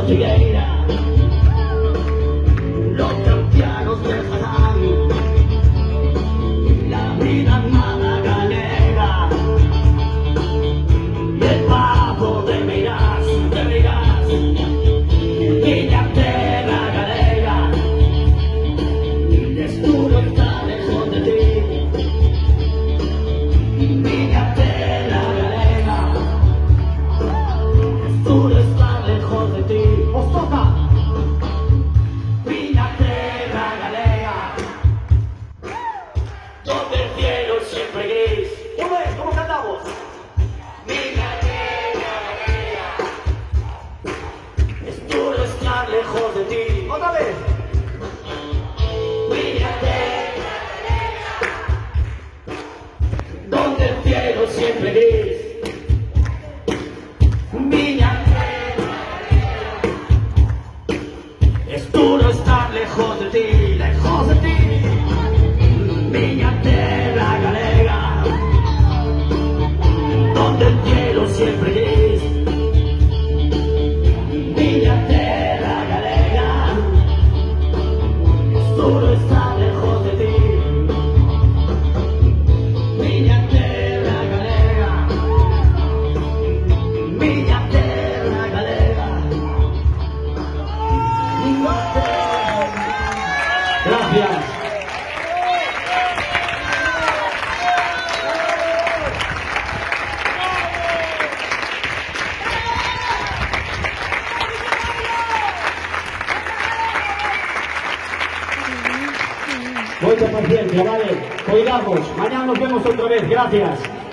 Figueira, los campeanos dejarán la vida malaganera y el pavo de Meirás, Villa de la Galega, y Desnudo está lejos de ti, Villa de la Galega, Desnudo está lejos de ti. Os toca Villa de la Galega, donde el cielo siempre gris. ¿Cómo cantamos? Villa de la Galega, es duro estar lejos de ti. ¡Otra vez! Villa de la Galega, donde el cielo siempre gris. Villa es duro estar lejos de ti, lejos de ti. Villa de la Galega, donde el cielo siempre gris. Villa de la Galega, es duro estar lejos de ti. Villa de la Galega, Villa de la Galega. Gracias. Mucha paciencia, vale. Cuidamos. Mañana nos vemos otra vez. Gracias.